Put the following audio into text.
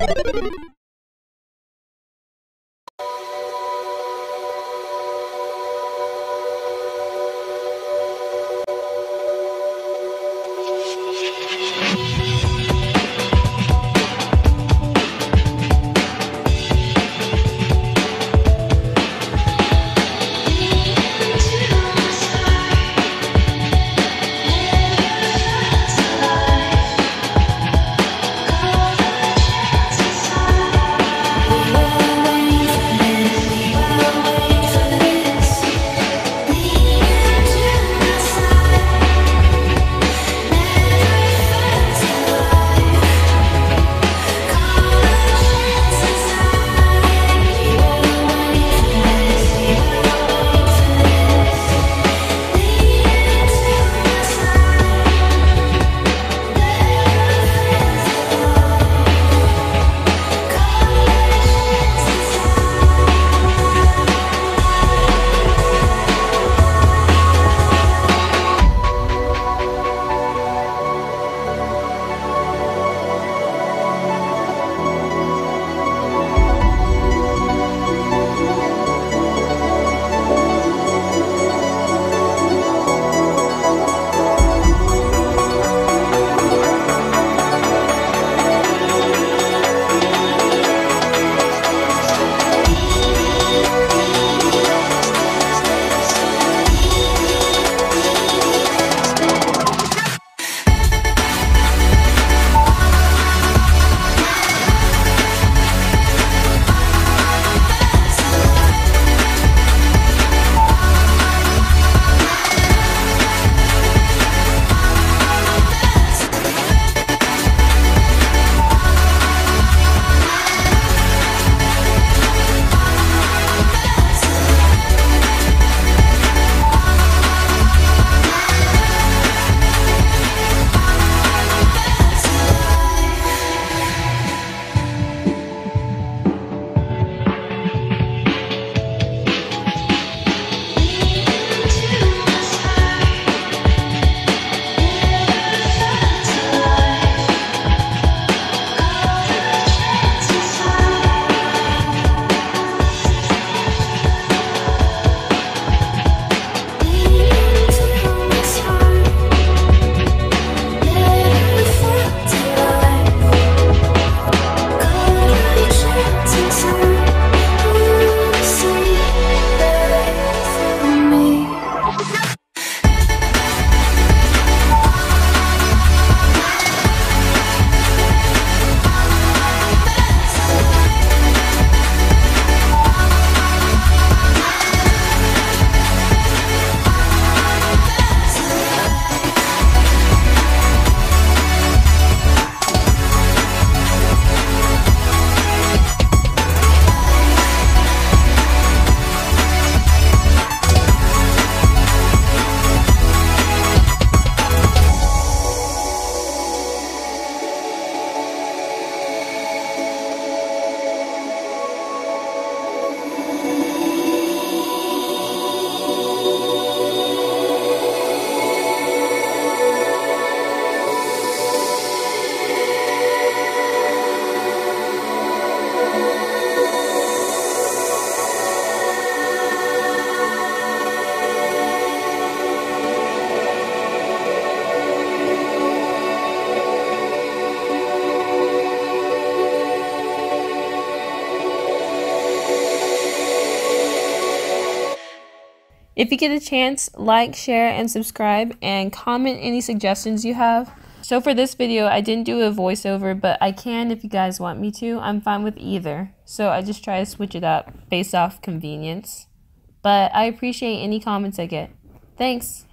If you get a chance, like, share, and subscribe, and comment any suggestions you have. So for this video, I didn't do a voiceover, but I can if you guys want me to. I'm fine with either. So I just try to switch it up based off convenience. But I appreciate any comments I get. Thanks!